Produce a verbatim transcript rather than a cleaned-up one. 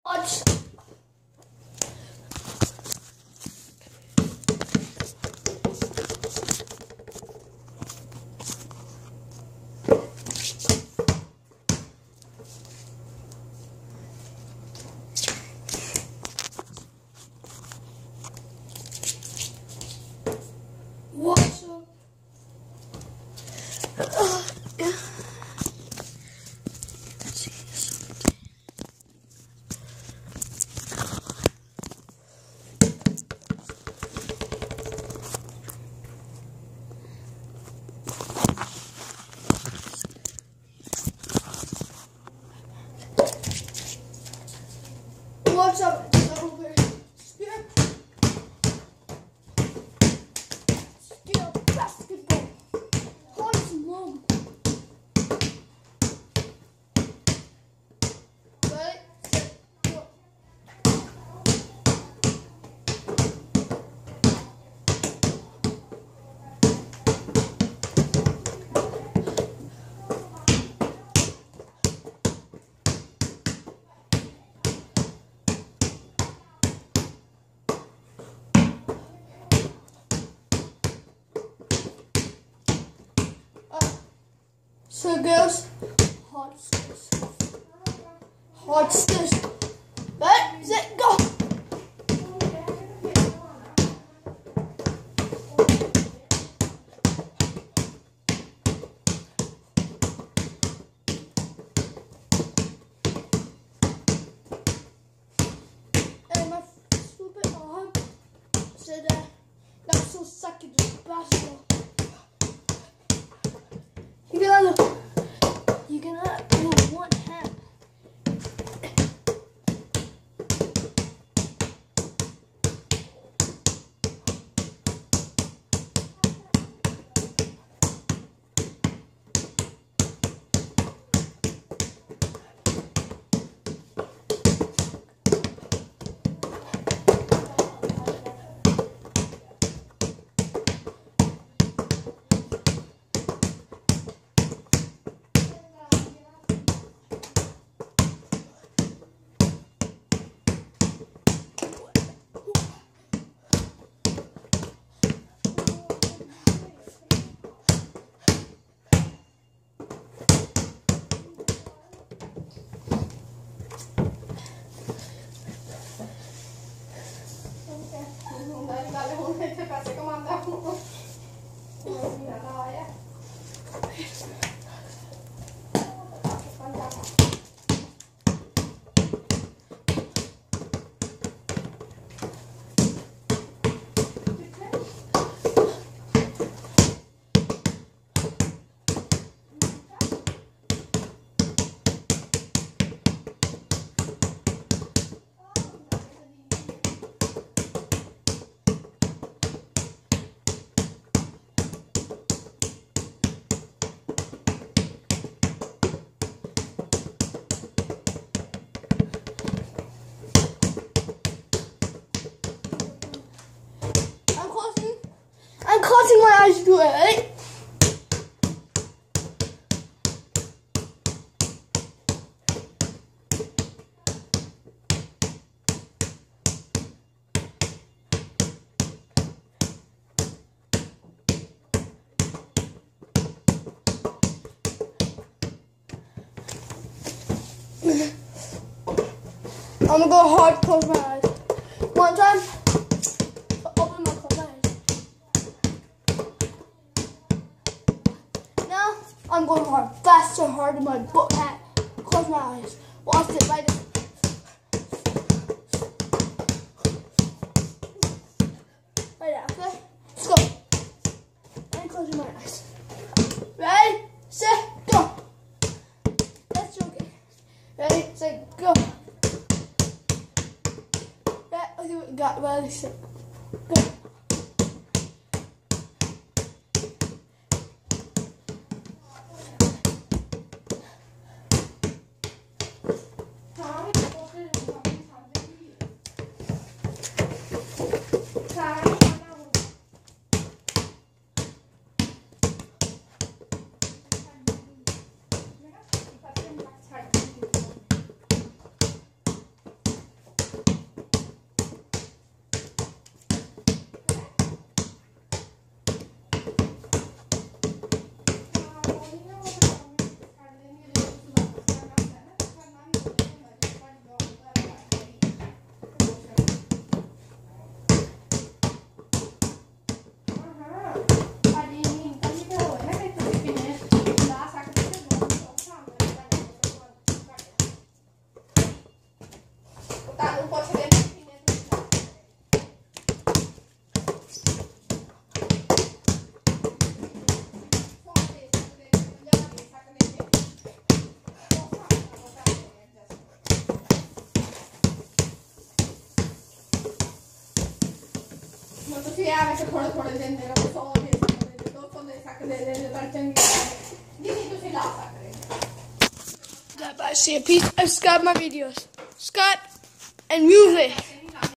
Watch. What's up? Uh, yeah. What's up? It's over. Spear. Steal basketball. Hold some long. Ready? Set, go. So girls, hard stairs. Hard stairs. Ready, set, go. And my stupid arm said uh, not so sucky to basketball. You gotta, you gotta do one hand. I'm closing my eyes to it, right? I'm gonna go hard, close my eyes. One time, open my close my eyes. Now, I'm going hard, faster, harder, my book hat. Close my eyes. Watch it like this. Right now, okay? Let's go. And closing my eyes. Ready, set, go. That's okay. Ready, set, go. I think we got ready, set, go. ਪੁੱਛਦੇ ਨਹੀਂ ਨੇ ਤੁਸੀਂ ਆ ਵਿੱਚ ਥੋੜੇ ਥੋੜੇ ਦਿਨ ਦੇ ਸੌ ਦੇ ਸਕਦੇ ਦੋ ਸੌ ਦੇ ਸਕਦੇ ਨੇ ਤਾਂ ਚੰਗੀ ਨਹੀਂ ਤੁਸੀਂ ਲਾ ਸਕਦੇ Bye. See you. Peace. Subscribe my videos. Scott and music.